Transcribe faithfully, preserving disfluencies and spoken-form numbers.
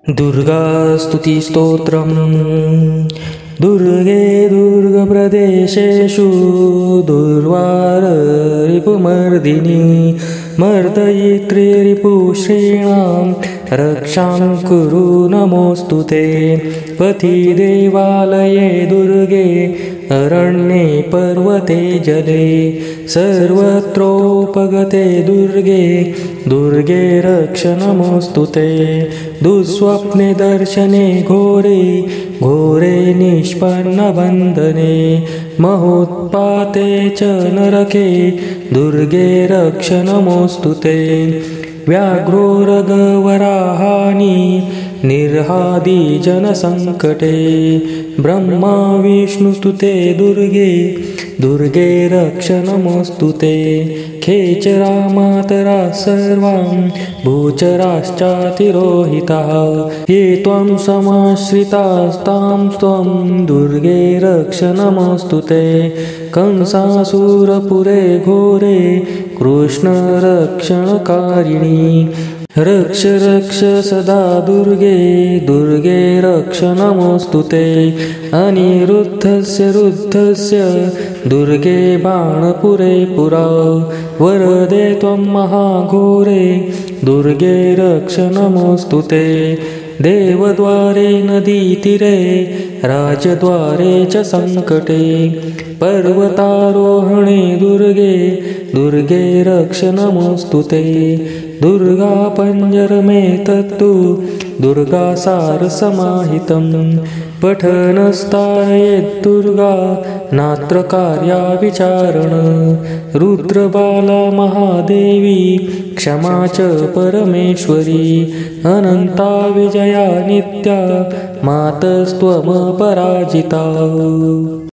दुर्गास्तुतिस्तोत्रम् दुर्गे दुर्गप्रदेशेषु दुर्वाररिपुमर्दिनी मर्दयित्री रिपुश्रीणां रक्षां कुरु नमोऽस्तु ते। पथि देवालये दुर्गे अरण्ये पर्वते जले सर्वत्रोपगते दुर्गे दुर्गे रक्ष नमोऽस्तु ते। दुःस्वप्ने दर्शने घोरे घोरे निष्पन्नबन्धने महोत्पाते च नरके दुर्गे रक्ष नमोऽस्तु ते। व्याघ्रोरगवराहानि निर्हादि जनसङ्कटे ब्रह्मा विष्णुस्तुते दुर्गे दुर्गे रक्ष नमोऽस्तु ते। खेचरा मातरा सर्वां भूचराश्चातिरोहिताः ये त्वं समाश्रितास्तां त्वं दुर्गे रक्ष नमोऽस्तु ते। कंसासुरपुरे घोरे कृष्णरक्षणकारिणी रक्ष रक्ष सदा दुर्गे दुर्गे रक्ष नमोऽस्तु ते। अनिरुद्धस्य रुद्धस्य दुर्गे बाणपुरे पुरा वरदे त्वं महाघोरे दुर्गे रक्ष नमोऽस्तु ते। देवद्वारे नदीतीरे राजद्वारे च सङ्कटे पर्वतारोहणे दुर्गे दुर्गे रक्ष नमोऽस्तु ते। दुर्गा पञ्जरमेतत्तु दुर्गासारसमाहितं पठनस्तारयेद्दुर्गा नात्र कार्या विचारण। रुद्रबाला महादेवी क्षमा च परमेश्वरी अनन्ता विजया नित्या मातस्त्वमपराजिता।